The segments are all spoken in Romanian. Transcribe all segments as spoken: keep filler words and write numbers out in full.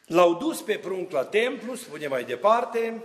L-au dus pe prunc la templu, spune mai departe,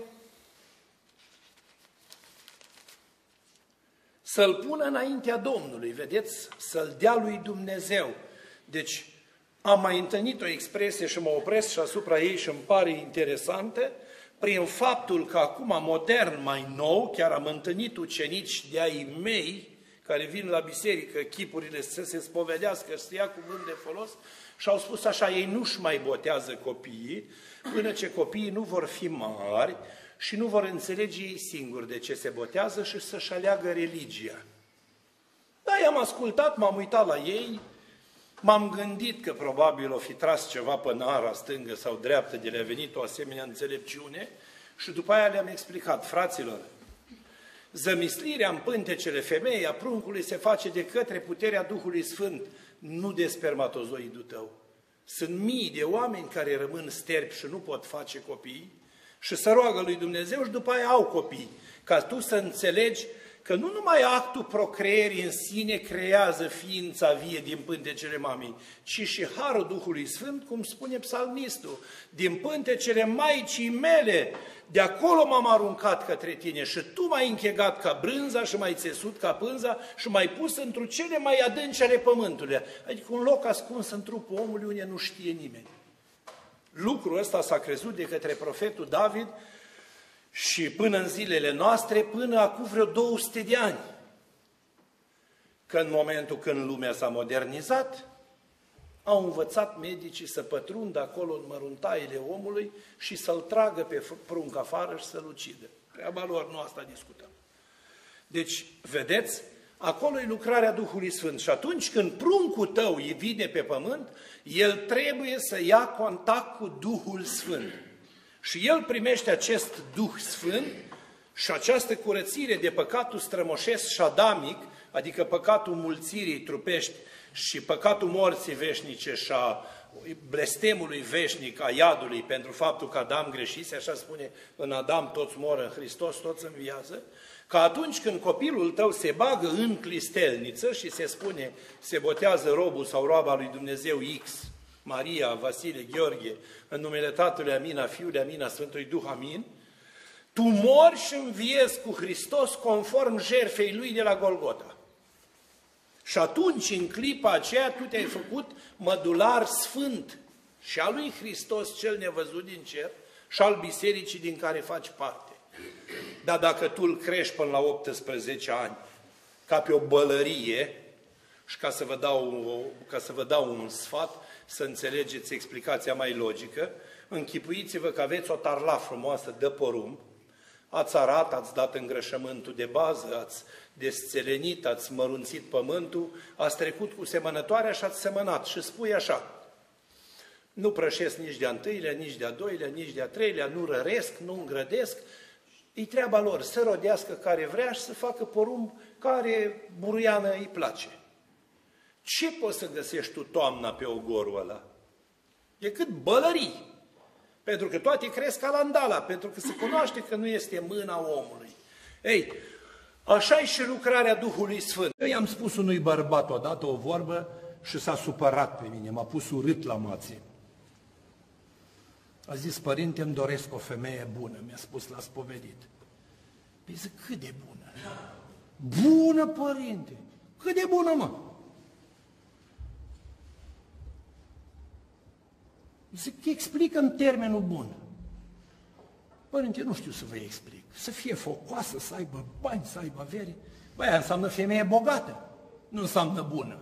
să-l pună înaintea Domnului, vedeți, să-l dea lui Dumnezeu. Deci am mai întâlnit o expresie și mă opresc și asupra ei și îmi pare interesantă, prin faptul că acum modern, mai nou, chiar am întâlnit ucenici de-ai mei care vin la biserică, chipurile să se spovedească, să ia cuvânt de folos, și au spus așa, ei nu-și mai botează copiii, până ce copiii nu vor fi mari și nu vor înțelege ei singuri de ce se botează și să-și aleagă religia. Da, i-am ascultat, m-am uitat la ei, m-am gândit că probabil o fi tras ceva pe nara stângă sau dreaptă, de le-a venit o asemenea înțelepciune și după aia le-am explicat, fraților, zămislirea în pântecele femeii a pruncului se face de către puterea Duhului Sfânt, nu de spermatozoidul tău. Sunt mii de oameni care rămân sterpi și nu pot face copii și să roagă lui Dumnezeu și după aia au copii. Ca tu să înțelegi că nu numai actul procreierii în sine creează ființa vie din pântecele mamei, ci și harul Duhului Sfânt, cum spune psalmistul, din pântecele Maicii mele, de acolo m-am aruncat către tine și tu m-ai închegat ca brânza și m-ai țesut ca pânza și m-ai pus într-o cele mai adânci ale pământului, adică un loc ascuns în trupul omului unde nu știe nimeni. Lucrul ăsta s-a crezut de către profetul David și până în zilele noastre, până acum vreo două sute de ani, că în momentul când lumea s-a modernizat, au învățat medicii să pătrundă acolo în măruntaiele omului și să-l tragă pe prunc afară și să-l ucidă. Treaba lor, nu asta discutăm. Deci, vedeți, acolo e lucrarea Duhului Sfânt și atunci când pruncul tău îi vine pe pământ, el trebuie să ia contact cu Duhul Sfânt. Și el primește acest Duh Sfânt și această curățire de păcatul strămoșesc și adamic, adică păcatul mulțirii trupești și păcatul morții veșnice și a blestemului veșnic a iadului pentru faptul că Adam greșise, așa spune, în Adam toți mor, în Hristos toți înviază, că atunci când copilul tău se bagă în clistelniță și se spune, se botează robul sau roaba lui Dumnezeu X, Maria, Vasile, Gheorghe, în numele Tatălui Amin, a Fiului Amin, a Sfântului Duh Amin, tu mori și înviezi cu Hristos conform jertfei Lui de la Golgota. Și atunci, în clipa aceea, tu te-ai făcut mădular sfânt și al lui Hristos cel nevăzut din cer și al bisericii din care faci parte. Dar dacă tu îl crești până la optsprezece ani, ca pe o bălărie, și ca să vă dau, ca să vă dau un sfat, să înțelegeți explicația mai logică, închipuiți-vă că aveți o tarla frumoasă de porumb, ați arat, ați dat îngrășământul de bază, ați desțelenit, ați mărunțit pământul, ați trecut cu semănătoarea și ați semănat și spui așa, nu prășesc nici de-a întâilea, nici de-a doilea, nici de-a treilea, nu răresc, nu îngrădesc, e treaba lor să rodească care vrea și să facă porumb care buruiană îi place. Ce poți să găsești tu toamna pe ogorul ăla? Decât bălării. Pentru că toate cresc ca landala, pentru că se cunoaște că nu este mâna omului. Ei, așa e și lucrarea Duhului Sfânt. Eu i-am spus unui bărbat odată o vorbă și s-a supărat pe mine, m-a pus urât la mație. A zis, părinte, îmi doresc o femeie bună, mi-a spus la spovedit. Păi zic, cât de bună? Bună, părinte! Cât de bună, mă? Zic, explică în termenul bun. Părinte, nu știu să vă explic. Să fie focoasă, să aibă bani, să aibă avere. Băi, aia înseamnă femeie bogată, nu înseamnă bună.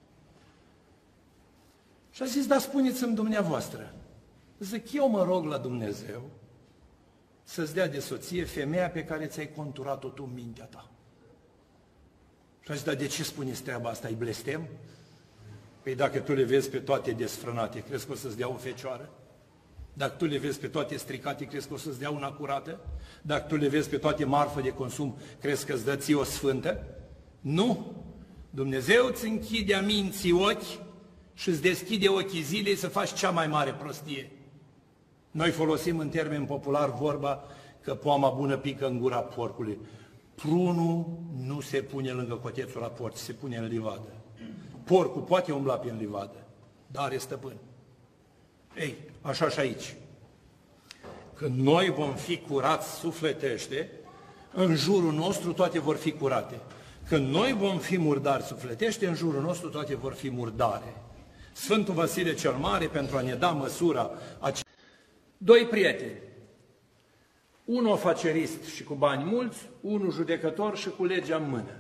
Și a zis, dar spuneți-mi dumneavoastră. Zic, eu mă rog la Dumnezeu să-ți dea de soție femeia pe care ți-ai conturat-o tu în mintea ta. Și a zis, dar de ce spuneți treaba asta? E blestem? Păi dacă tu le vezi pe toate desfrânate, crezi că o să-ți dea o fecioară? Dacă tu le vezi pe toate stricate, crezi că o să-ți dea una curată? Dacă tu le vezi pe toate marfă de consum, crezi că îți dă ție o sfântă? Nu! Dumnezeu îți închide a minții ochi și îți deschide ochii zilei să faci cea mai mare prostie. Noi folosim în termen popular vorba că poama bună pică în gura porcului. Prunul nu se pune lângă cotețul la porci, se pune în livadă. Porcul poate umbla prin livadă, dar are stăpân. Ei, așa și aici. Când noi vom fi curați sufletește, în jurul nostru toate vor fi curate. Când noi vom fi murdari sufletește, în jurul nostru toate vor fi murdare. Sfântul Vasile cel Mare, pentru a ne da măsura aceea. Doi prieteni. Unul afacerist și cu bani mulți, unul judecător și cu legea în mână.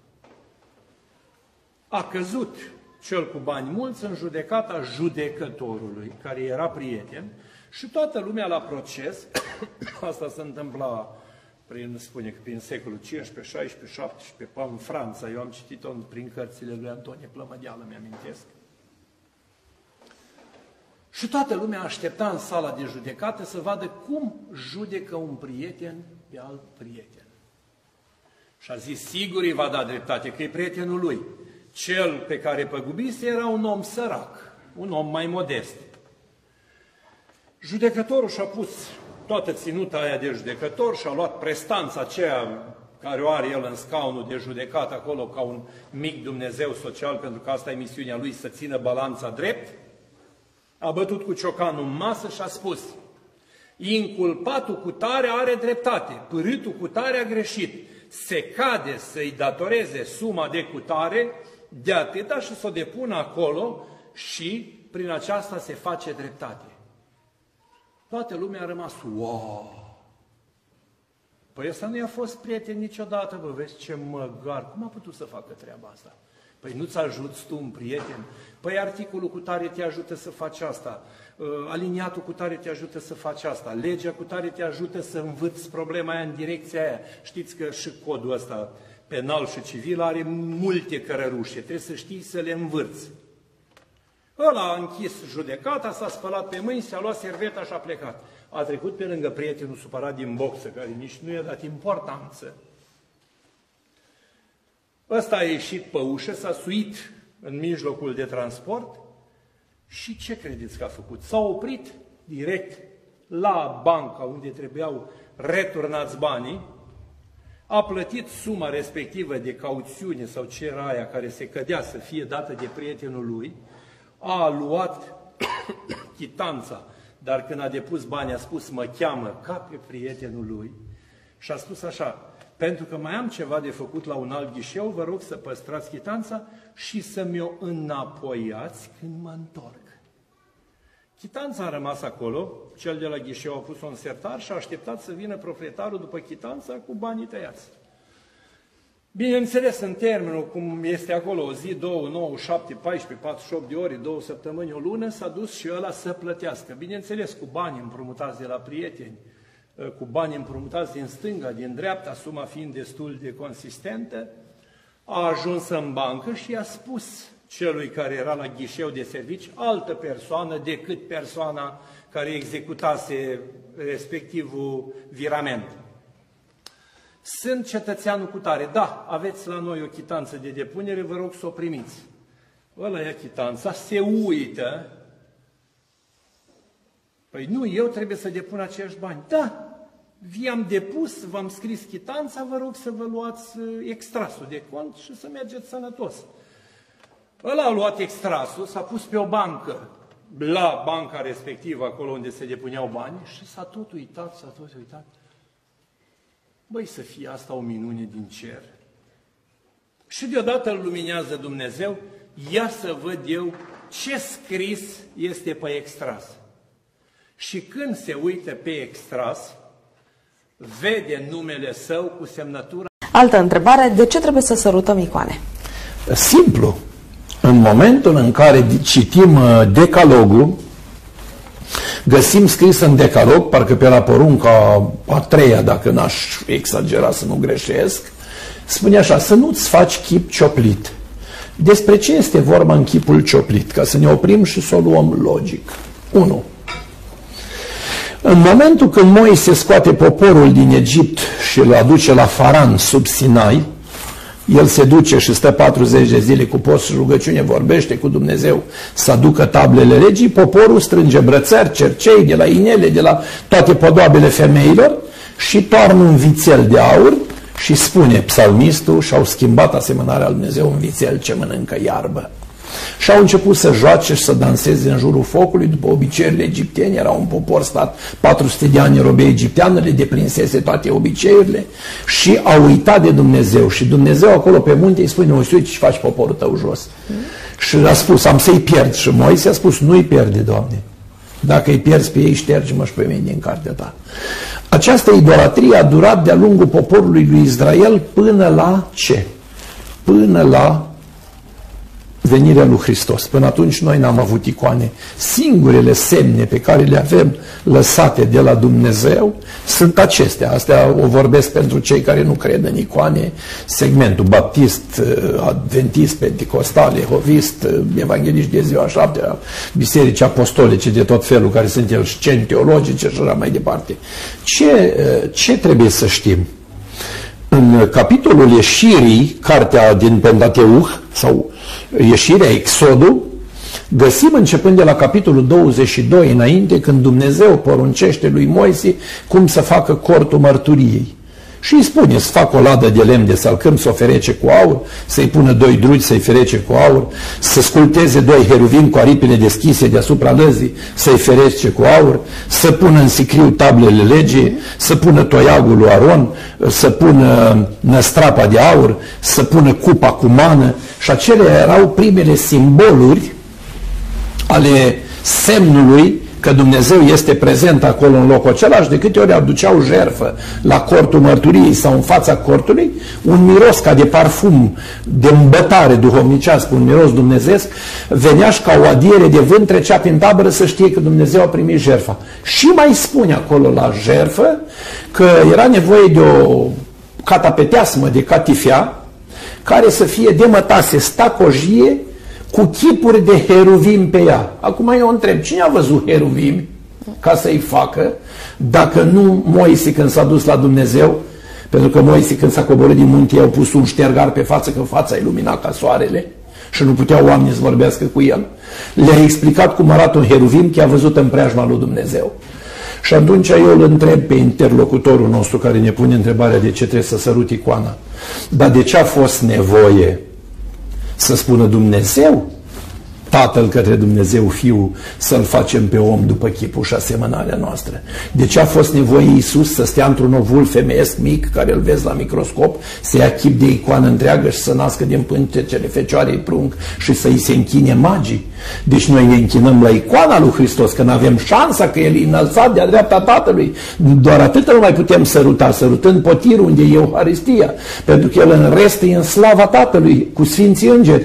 A căzut cel cu bani mulți în judecata judecătorului, care era prieten, și toată lumea la proces, asta se întâmpla prin, spune că prin secolul cincisprezece, șaisprezece, șaptesprezece, în Franța, eu am citit-o prin cărțile lui Antonie Plămădeală, mi-amintesc. Și toată lumea aștepta în sala de judecată să vadă cum judecă un prieten pe alt prieten. Și a zis, sigur îi va da dreptate, că e prietenul lui. Cel pe care păgubise era un om sărac, un om mai modest. Judecătorul și-a pus toată ținuta aia de judecător și a luat prestanța aceea care o are el în scaunul de judecat acolo ca un mic Dumnezeu social, pentru că asta e misiunea lui, să țină balanța drept. A bătut cu ciocanul în masă și a spus, inculpatul cu tare are dreptate, pârâtul cu tare a greșit, se cade să-i datoreze suma de cutare de atâta și să o depună acolo și prin aceasta se face dreptate. Toată lumea a rămas, wow! Păi ăsta nu i-a fost prieten niciodată, bă, vezi ce măgar, cum a putut să facă treaba asta? Păi nu-ți ajuți tu un prieten? Păi articolul cu tare te ajută să faci asta, aliniatul cu tare te ajută să faci asta, legea cu tare te ajută să învârți problema aia în direcția aia. Știți că și codul ăsta penal și civil are multe cărărușe, trebuie să știi să le învârți. Ăla a închis judecata, s-a spălat pe mâini, s-a luat serveta și a plecat. A trecut pe lângă prietenul supărat din boxă, care nici nu i-a dat importanță. Ăsta a ieșit pe ușă, s-a suit în mijlocul de transport și ce credeți că a făcut? S-a oprit direct la banca unde trebuiau returnați banii, a plătit suma respectivă de cauțiune sau ce era aia care se cădea să fie dată de prietenul lui, a luat chitanța, dar când a depus banii a spus, mă cheamă ca pe prietenul lui și a spus așa, pentru că mai am ceva de făcut la un alt ghișeu, vă rog să păstrați chitanța și să mi-o înapoiați când mă întorc. Chitanța a rămas acolo, cel de la ghișeu a pus-o în sertar și a așteptat să vină proprietarul după chitanța cu banii tăiați. Bineînțeles, în termenul, cum este acolo, o zi, două, nouă, șapte, paisprezece, patruzeci și opt de ore, două săptămâni, o lună, s-a dus și ăla să plătească. Bineînțeles, cu bani împrumutați de la prieteni, cu bani împrumutați din stânga, din dreapta, suma fiind destul de consistentă, a ajuns în bancă și i-a spus celui care era la ghișeu de servici, altă persoană decât persoana care executase respectivul virament. Sunt cetățeanul cu tare, da, aveți la noi o chitanță de depunere, vă rog să o primiți. Ăla ia chitanța, se uită. Păi nu, eu trebuie să depun aceiași bani. Da, vi-am depus, v-am scris chitanța, vă rog să vă luați extrasul de cont și să mergeți sănătos. Ăla a luat extrasul, s-a pus pe o bancă, la banca respectivă, acolo unde se depuneau bani, și s-a tot uitat, s-a tot uitat. Băi, să fie asta o minune din cer. Și deodată îl luminează Dumnezeu, ia să văd eu ce scris este pe extras. Și când se uită pe extras, vede numele său cu semnătura. Altă întrebare, de ce trebuie să sărutăm icoane? Simplu. În momentul în care citim Decalogul, găsim scris în Decalog, parcă pe la porunca a treia, dacă n-aș exagera să nu greșesc, spune așa, să nu-ți faci chip cioplit. Despre ce este vorba în chipul cioplit? Ca să ne oprim și să o luăm logic. unu. În momentul când Moise scoate poporul din Egipt și îl aduce la Faran sub Sinai, el se duce și stă patruzeci de zile cu post și rugăciune, vorbește cu Dumnezeu să aducă tablele legii, poporul strânge brățări, cercei, de la inele, de la toate podoabele femeilor și toarnă un vițel de aur și spune psalmistul, și-au schimbat asemănarea lui Dumnezeu un vițel ce mănâncă iarbă. Și au început să joace și să danseze în jurul focului, după obiceiurile egiptene. Era un popor stat patru sute de ani în robie egipteană, le deprinsese toate obiceiurile și au uitat de Dumnezeu. Și Dumnezeu acolo pe munte îi spune: uite ce faci poporul tău jos. Mm. Și a spus: am să-i pierd. Și Moise a spus: nu-i pierde, Doamne. Dacă îi pierzi pe ei, șterge-mă și pe mine din cartea ta. Această idolatrie a durat de-a lungul poporului lui Israel până la ce? Până la venirea lui Hristos. Până atunci noi n-am avut icoane. Singurele semne pe care le avem lăsate de la Dumnezeu sunt acestea. Astea o vorbesc pentru cei care nu cred în icoane, segmentul baptist, adventist, pentecostal, jehovist, evangeliști de ziua șaptea, biserici apostolice de tot felul, care sunt el sceni teologice și așa mai departe. Ce, ce trebuie să știm? În capitolul ieșirii, cartea din Pentateuch, sau ieșirea, Exodul, găsim începând de la capitolul douăzeci și doi înainte, când Dumnezeu poruncește lui Moise cum să facă cortul mărturiei. Și îi spune să facă o ladă de lemn de salcâm, să o ferece cu aur, să-i pună doi drugi, să-i ferece cu aur, să sculpteze doi heruvimi cu aripile deschise deasupra lăzii, să-i ferece cu aur, să pună în sicriu tablele legii, să pună toiagul lui Aron, să pună năstrapa de aur, să pună cupa cu mană. Și acelea erau primele simboluri ale semnului că Dumnezeu este prezent acolo în locul acela. Și de câte ori aduceau jertfă la cortul mărturiei sau în fața cortului, un miros ca de parfum, de îmbătare duhovnicească, un miros dumnezeesc, venea și ca o adiere de vânt trecea prin tabără să știe că Dumnezeu a primit jertfa. Și mai spune acolo la jertfă că era nevoie de o catapeteasmă de catifea care să fie de mătase stacojie cu chipuri de heruvim pe ea. Acum eu întreb, cine a văzut heruvim ca să-i facă, dacă nu Moise când s-a dus la Dumnezeu? Pentru că Moise când s-a coborât din munte i-au pus un ștergar pe față, că fața ilumina ca soarele și nu puteau oamenii să vorbească cu el. Le-a explicat cum arată un heruvim, că a văzut în preajma lui Dumnezeu. Și atunci eu îl întreb pe interlocutorul nostru care ne pune întrebarea de ce trebuie să sărut icoana. Dar de ce a fost nevoie să spună Dumnezeu, Tatăl către Dumnezeu Fiul, să-L facem pe om după chipul și asemănarea noastră? De ce a fost nevoie Iisus să stea într-un ovul femeiesc mic, care îl vezi la microscop, să ia chip de icoană întreagă și să nască din pântecele Fecioarei prunc și să îi se închine magii? Deci noi ne închinăm la icoana lui Hristos, că nu avem șansa, că El e înălțat de-a dreapta Tatălui. Doar atât nu mai putem săruta, sărutând potirul unde e Euharistia, pentru că El în rest e în slava Tatălui, cu Sfinții Îngeri.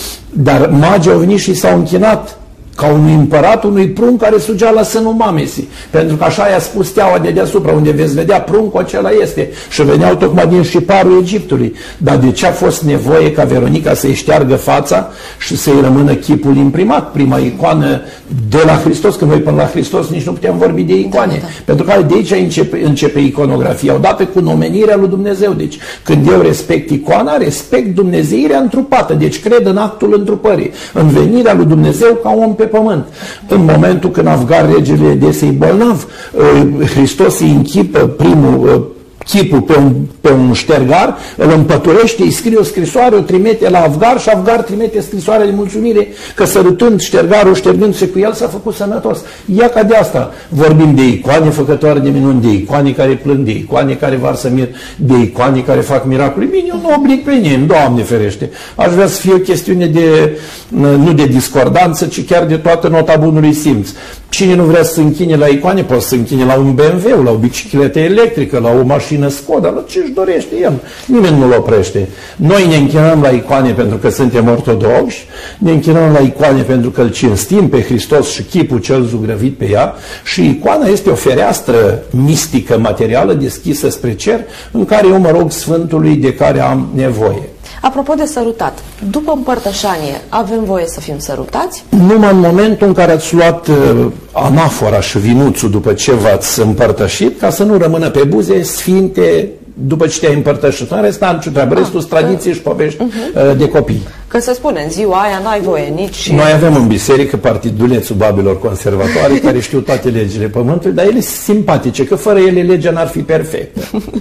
Dar magii au venit și s-au închinat ca unui împărat, unui prunc care sugea la sânul mamesii. Pentru că așa i-a spus steaua de deasupra, unde veți vedea pruncul acela este. Și veneau tocmai din șiparul Egiptului. Dar de ce a fost nevoie ca Veronica să-i șteargă fața și să-i rămână chipul imprimat? Prima icoană de la Hristos, că noi până la Hristos nici nu putem vorbi de icoane. Da, da. Pentru că de aici începe, începe iconografia, odată cu nomenirea lui Dumnezeu. Deci când eu respect icoana, respect dumnezeirea întrupată. Deci cred în actul întrupării, în venirea lui Dumnezeu ca om pe pământ. În momentul când Avgar, regele Edesei bolnav, Hristos îi închipă primul chipul pe un, pe un ștergar, îl împăturește, îi scrie o scrisoare, o trimite la Avgar și Avgar trimite scrisoarea de mulțumire că sărutând ștergarul, ștergându-se cu el, s-a făcut sănătos. Ia ca de asta vorbim de icoane făcătoare de minuni, de icoane care plâng, de icoane care varsă mir, de icoane care fac miracole. Bine, eu nu oblig pe nimeni, Doamne ferește. Aș vrea să fie o chestiune de, nu de discordanță, ci chiar de toată nota bunului simț. Cine nu vrea să se închine la icoane, poate să se închine la un B M W, la o bicicletă electrică, la o mașină Skoda, la ce își dorește el. Nimeni nu-l oprește. Noi ne închinăm la icoane pentru că suntem ortodoxi, ne închinăm la icoane pentru că îl cinstim pe Hristos și chipul cel zugrăvit pe ea, și icoana este o fereastră mistică, materială, deschisă spre cer, în care eu mă rog Sfântului de care am nevoie. Apropo de sărutat, după împărtășanie avem voie să fim sărutați? Numai în momentul în care ați luat uh, anafora și vinuțul după ce v-ați împărtășit, ca să nu rămână pe buze sfinte după ce te-ai împărtășit. În rest, n-am ce treabă, restul sunt tradiții și povești uh-huh. uh, de copii. Că se spune, în ziua aia n-ai voie nici... Noi avem în biserică partidulețul babilor conservatoare care știu toate legile pământului, dar ele sunt simpatice, că fără ele legea n-ar fi perfectă.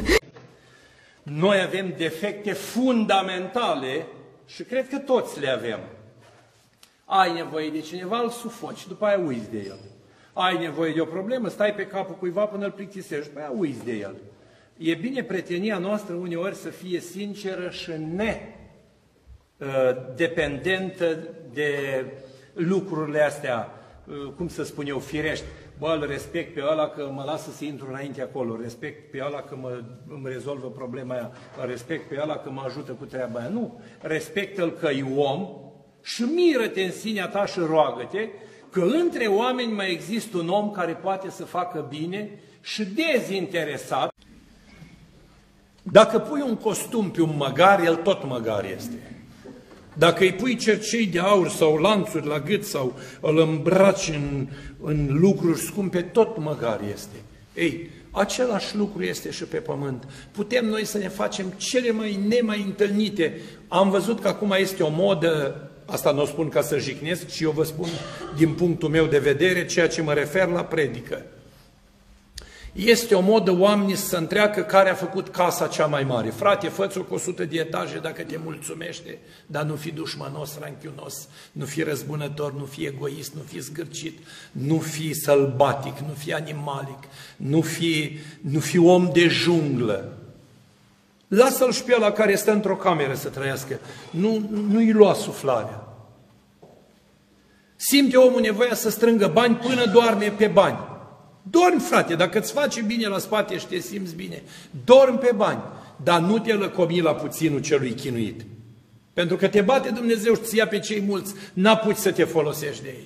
Noi avem defecte fundamentale și cred că toți le avem. Ai nevoie de cineva, îl sufoci, după aia uiți de el. Ai nevoie de o problemă, stai pe capul cuiva până îl plictisești, după aia uiți de el. E bine prietenia noastră uneori să fie sinceră și nedependentă de lucrurile astea, cum să spun eu, firești. Bă, îl respect pe ăla că mă lasă să intru înainte acolo, respect pe ăla că mă, îmi rezolvă problema aia, respect pe ăla că mă ajută cu treaba aia. Nu, respectă-l că e om și miră-te în sinea ta și roagă-te că între oameni mai există un om care poate să facă bine și dezinteresat. Dacă pui un costum pe un măgar, el tot măgar este. Dacă îi pui cercei de aur sau lanțuri la gât sau îl îmbraci în, în lucruri scumpe, tot măgar este. Ei, același lucru este și pe pământ. Putem noi să ne facem cele mai nemai întâlnite. Am văzut că acum este o modă, asta nu o spun ca să jignesc, ci eu vă spun din punctul meu de vedere ceea ce mă refer la predică. Este o modă oamenii să întreacă care a făcut casa cea mai mare. Frate, fă-ți-o cu o sută de etaje dacă te mulțumește, dar nu fi dușmanos, ranchiunos, nu fi răzbunător, nu fi egoist, nu fi zgârcit, nu fi sălbatic, nu fi animalic, nu fi, nu fi om de junglă. Lasă-l și pe ăla care stă într-o cameră să trăiască. Nu, nu-i lua suflarea. Simte omul nevoia să strângă bani până doarme pe bani. Dormi, frate, dacă îți face bine la spate și te simți bine, dormi pe bani, dar nu te lăcomi la puținul celui chinuit. Pentru că te bate Dumnezeu și ți ia pe cei mulți, n-apuci să te folosești de ei.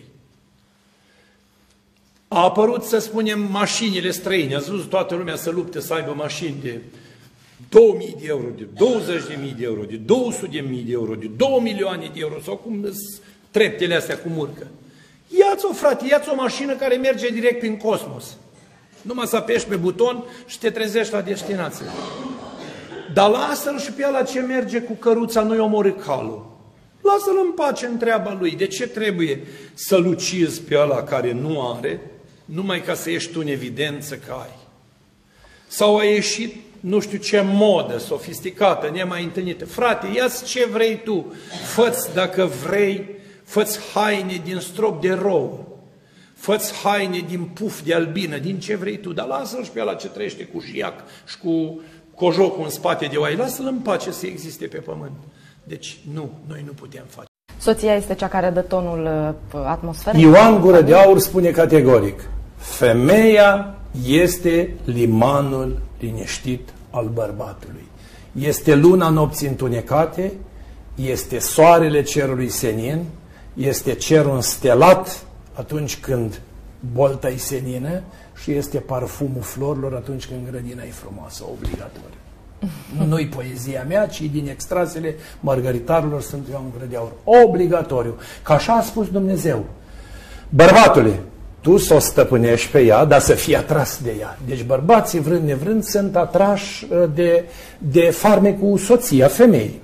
A apărut, să spunem, mașinile străine. Ați văzut toată lumea să lupte să aibă mașini de două mii de euro, de douăzeci de mii de euro, de două sute de mii de euro, de două milioane de euro, sau cum treptele astea cu murcă. Ia-ți-o, frate, ia-ți o mașină care merge direct prin cosmos. Numai să apeși pe buton și te trezești la destinație. Dar lasă-l și pe ăla ce merge cu căruța, nu-i omorâ calul. Lasă-l în pace în treaba lui. De ce trebuie să-l ucizi pe ăla care nu are, numai ca să ieși tu în evidență că ai? Sau a ieșit nu știu ce modă sofisticată, nemai întâlnită. Frate, ia-ți ce vrei tu, fă-ți dacă vrei, fă-ți haine din strop de rou, fă-ți haine din puf de albină, din ce vrei tu, dar lasă-l și pe ăla ce trăiește cu șiac și cu cojocul în spate de oai, lasă-l în pace să existe pe pământ. Deci nu, noi nu putem face. Soția este cea care dă tonul atmosferei? Ioan Gură de Aur spune categoric, femeia este limanul liniștit al bărbatului. Este luna nopții întunecate, este soarele cerului senin, este cerul înstelat atunci când bolta-i senină și este parfumul florilor atunci când grădina e frumoasă, obligatoriu. Nu-i poezia mea, ci din extrasele Margaritarilor sunt Ioan Gură de Aur. Obligatoriu. Că așa a spus Dumnezeu. Bărbatule, tu să o stăpânești pe ea, dar să fii atras de ea. Deci bărbații, vrând nevrând, sunt atrași de, de farmecul soția femeii.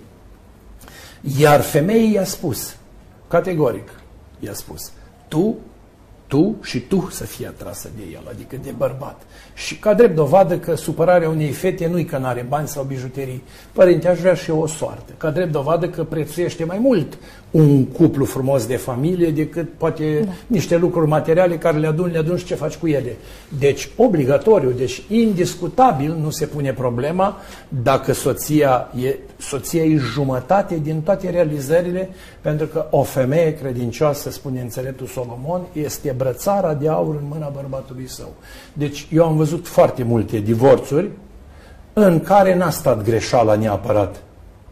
Iar femeii i-a spus, categoric, i-a spus, tu, tu și tu să fii atrasă de el, adică de bărbat. Și ca drept dovadă că supărarea unei fete nu-i că n-are bani sau bijuterii. Părinte, aș vrea și eu o soartă. Ca drept dovadă că prețuiește mai mult un cuplu frumos de familie decât poate da. niște lucruri materiale care le adun, le adun și ce faci cu ele. Deci, obligatoriu, deci indiscutabil nu se pune problema dacă soția e, soția e jumătate din toate realizările, pentru că o femeie credincioasă, spune înțeleptul Solomon, este brățara de aur în mâna bărbatului său. Deci, eu am văzut foarte multe divorțuri în care n-a stat greșeala neapărat.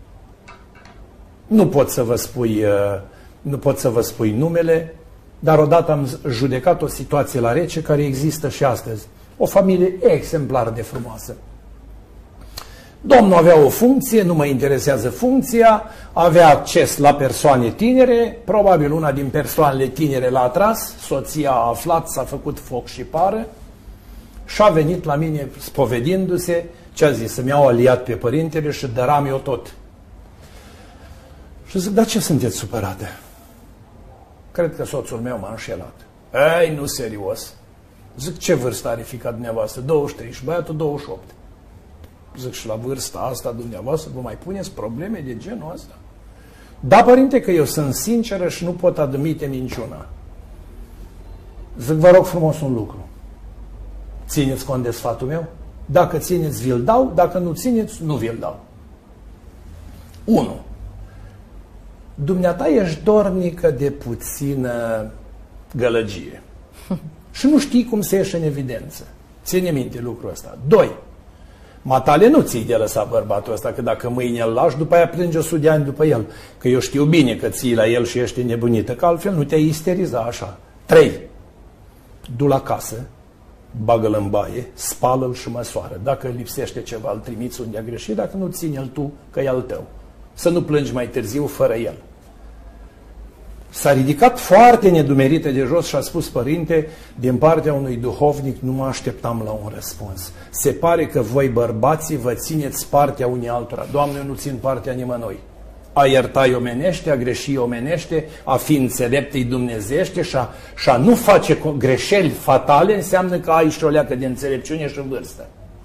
Nu pot să vă spui, nu pot să vă spui numele, dar odată am judecat o situație la rece care există și astăzi. O familie exemplar de frumoasă. Domnul avea o funcție, nu mă interesează funcția, avea acces la persoane tinere, probabil una din persoanele tinere l-a atras, soția a aflat, s-a făcut foc și pară și a venit la mine spovedindu-se, ce a zis, să-mi iau aliat pe părintele și dăram eu tot. Și zic, dar ce sunteți supărate? Cred că soțul meu m-a înșelat. Ei, nu serios. Zic, ce vârstă are fiica dumneavoastră? douăzeci și trei și băiatul douăzeci și opt. Zic, și la vârsta asta dumneavoastră vă mai puneți probleme de genul ăsta? Da, părinte, că eu sunt sinceră și nu pot admite minciuna. Zic, vă rog frumos un lucru. Țineți cont de sfatul meu? Dacă țineți, vi-l dau, dacă nu țineți, nu vi-l dau. unu. Dumneata ești dornică de puțină gălăgie. Și nu știi cum să ieși în evidență. Ține minte lucrul ăsta. doi. Matale nu ții de lăsat bărbatul ăsta, că dacă mâine îl lași, după aia plânge o sută de ani după el. Că eu știu bine că ții la el și ești nebunită, că altfel nu te-ai isteriza așa. trei. Du la casă, bagă-l în baie, spală-l și măsoară. Dacă lipsește ceva, îl trimiți unde a greșit, dacă nu, ține-l tu, că e al tău. Să nu plângi mai târziu fără el. S-a ridicat foarte nedumerită de jos și a spus, părinte, din partea unui duhovnic nu mă așteptam la un răspuns. Se pare că voi, bărbații, vă țineți partea unii altora. Doamne, eu nu țin partea nimănui. A ierta-i omenește, a greși omenește, a fi înțeleptă-i dumnezeiește și a, și a nu face greșeli fatale înseamnă că ai și o leacă de înțelepciune și vârstă.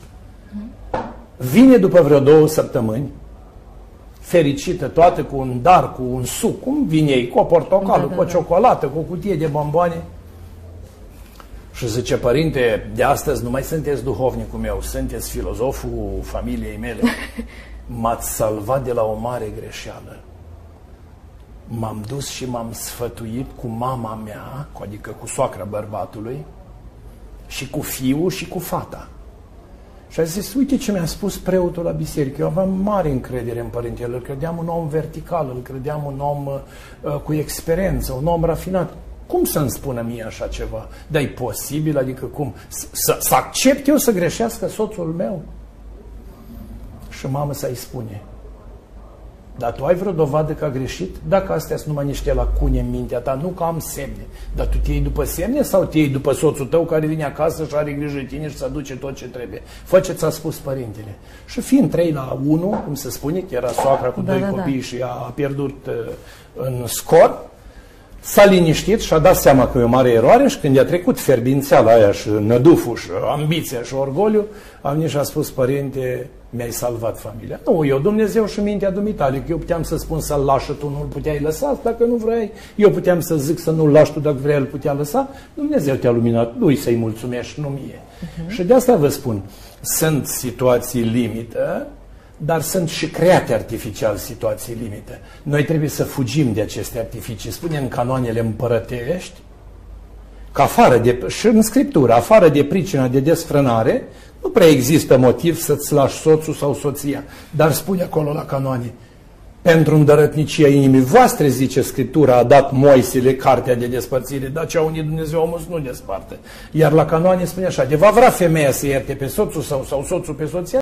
Vine după vreo două săptămâni, fericită toată, cu un dar, cu un suc, cum vine ei, cu o portocală, da, da, cu o ciocolată, cu o cutie de bomboane. Și zice, părinte, de astăzi nu mai sunteți duhovnicul meu, sunteți filozoful familiei mele. M-ați salvat de la o mare greșeală. M-am dus și m-am sfătuit cu mama mea, adică cu soacra bărbatului, și cu fiul și cu fata. Și a zis, uite ce mi-a spus preotul la biserică. Eu aveam mare încredere în părintele, îl credeam un om vertical, îl credeam un om uh, cu experiență, un om rafinat. Cum să-mi spună mie așa ceva? Dar e posibil? Adică cum? Să accept eu să greșească soțul meu? Și mamă să-i spune, dar tu ai vreo dovadă că a greșit? Dacă astea sunt numai niște lacune în mintea ta, nu că am semne. Dar tu te iei după semne sau te iei după soțul tău care vine acasă și are grijă de tine și să aduce tot ce trebuie? Fă ce ți-a spus părintele. Și fiind trei la unu, cum se spune, că era soacra cu da, doi da, copii da. Și a pierdut uh, în scor, s-a liniștit și a dat seama că e o mare eroare și când i-a trecut ferbințeala aia și năduful și ambiția și orgoliu, a venit și a spus, părinte, mi-ai salvat familia. Nu, eu Dumnezeu și mintea dumitale, că eu puteam să spun să-l lași și tu nu-l puteai lăsa, dacă nu vrei. Eu puteam să zic să nu-l lași tu, dacă vrei, îl putea lăsa. Dumnezeu te-a luminat, lui să-i mulțumești, nu mie. Uh-huh. Și de asta vă spun, sunt situații limită, dar sunt și create artificial situații limită. Noi trebuie să fugim de aceste artificii. Spune în canoanele împărătești că afară de, și în Scriptură, afară de pricina de desfrânare, nu prea există motiv să-ți lași soțul sau soția. Dar spune acolo la canoane, pentru îndărătnicia inimii voastre, zice Scriptura, a dat Moisele cartea de despărțire, dar ce a unit Dumnezeu omul nu desparte. Iar la canoane spune așa, de va vrea femeia să ierte pe soțul sau, sau soțul pe soția,